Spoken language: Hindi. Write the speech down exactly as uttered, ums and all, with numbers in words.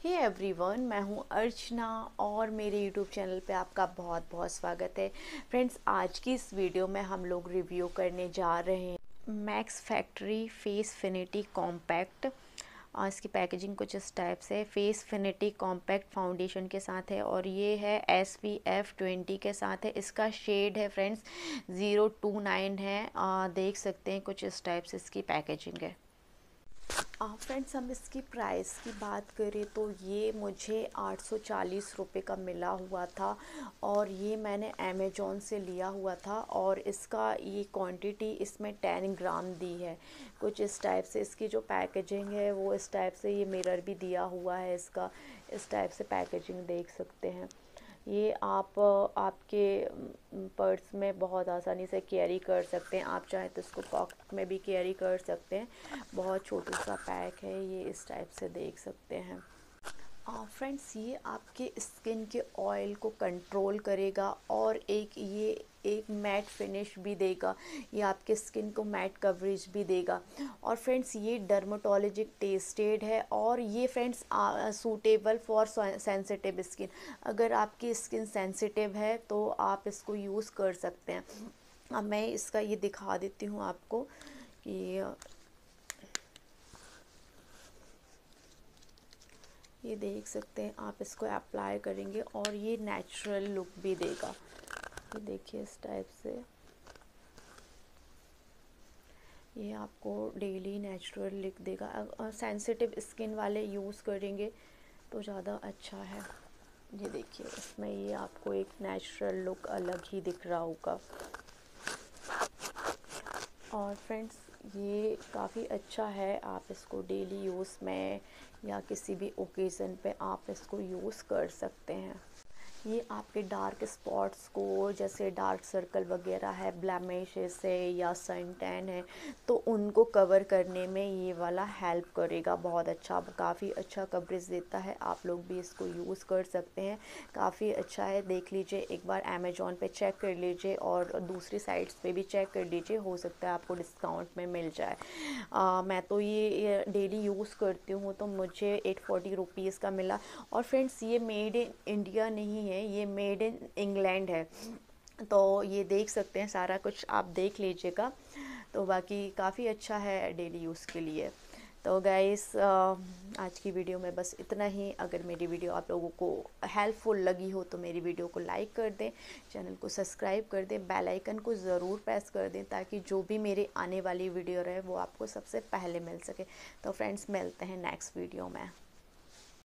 हे एवरीवन, मैं हूं अर्चना और मेरे यूट्यूब चैनल पे आपका बहुत बहुत स्वागत है। फ्रेंड्स, आज की इस वीडियो में हम लोग रिव्यू करने जा रहे हैं मैक्स फैक्ट्री फेसफिनिटी कॉम्पैक्ट। और इसकी पैकेजिंग कुछ इस टाइप से फेसफिनिटी कॉम्पैक्ट फाउंडेशन के साथ है और ये है एस पी एफ ट्वेंटी के साथ है। इसका शेड है फ्रेंड्स ज़ीरो टू नाइन है। आ, देख सकते हैं कुछ इस टाइप से इसकी पैकेजिंग है। फ्रेंड्स, हम इसकी प्राइस की बात करें तो ये मुझे आठ सौ चालीस रुपये का मिला हुआ था और ये मैंने अमेज़ॉन से लिया हुआ था और इसका ये क्वांटिटी इसमें टेन ग्राम दी है। कुछ इस टाइप से इसकी जो पैकेजिंग है वो इस टाइप से, ये मिरर भी दिया हुआ है इसका, इस टाइप से पैकेजिंग देख सकते हैं। ये आप आपके पर्स में बहुत आसानी से कैरी कर सकते हैं। आप चाहें तो इसको पॉकेट में भी कैरी कर सकते हैं। बहुत छोटा सा पैक है ये, इस टाइप से देख सकते हैं। फ्रेंड्स, ये आपके स्किन के ऑयल को कंट्रोल करेगा और एक ये एक मैट फिनिश भी देगा। ये आपके स्किन को मैट कवरेज भी देगा। और फ्रेंड्स, ये डर्माटोलॉजिक टेस्टेड है और ये friends suitable for sensitive skin. अगर आपकी स्किन सेंसिटिव है तो आप इसको यूज़ कर सकते हैं। अब मैं इसका ये दिखा देती हूँ आपको कि ये देख सकते हैं। आप इसको अप्लाई करेंगे और ये नेचुरल लुक भी देगा। ये देखिए इस टाइप से, ये आपको डेली नेचुरल लुक देगा। सेंसिटिव स्किन वाले यूज़ करेंगे तो ज़्यादा अच्छा है। ये देखिए, इसमें ये आपको एक नेचुरल लुक अलग ही दिख रहा होगा। और फ्रेंड्स, ये काफ़ी अच्छा है। आप इसको डेली यूज़ में या किसी भी ओकेज़न पे आप इसको यूज़ कर सकते हैं। ये आपके डार्क स्पॉट्स को, जैसे डार्क सर्कल वगैरह है, ब्लैमिशेस है या सन टैन है, तो उनको कवर करने में ये वाला हेल्प करेगा। बहुत अच्छा, काफ़ी अच्छा कवरेज देता है। आप लोग भी इसको यूज़ कर सकते हैं, काफ़ी अच्छा है। देख लीजिए, एक बार अमेज़ॉन पे चेक कर लीजिए और दूसरी साइट्स पे भी चेक कर लीजिए, हो सकता है आपको डिस्काउंट में मिल जाए। आ, मैं तो ये डेली यूज़ करती हूँ तो मुझे एट फोर्टी रुपीज़ का मिला। और फ्रेंड्स, ये मेड इन इंडिया नहीं है, ये मेड इन इंग्लैंड है। तो ये देख सकते हैं, सारा कुछ आप देख लीजिएगा। तो बाकी काफ़ी अच्छा है डेली यूज़ के लिए। तो गाइस, आज की वीडियो में बस इतना ही। अगर मेरी वीडियो आप लोगों को हेल्पफुल लगी हो तो मेरी वीडियो को लाइक कर दें, चैनल को सब्सक्राइब कर दें, बेल आइकन को ज़रूर प्रेस कर दें ताकि जो भी मेरे आने वाली वीडियो रहे वो आपको सबसे पहले मिल सके। तो फ्रेंड्स, मिलते हैं नेक्स्ट वीडियो में।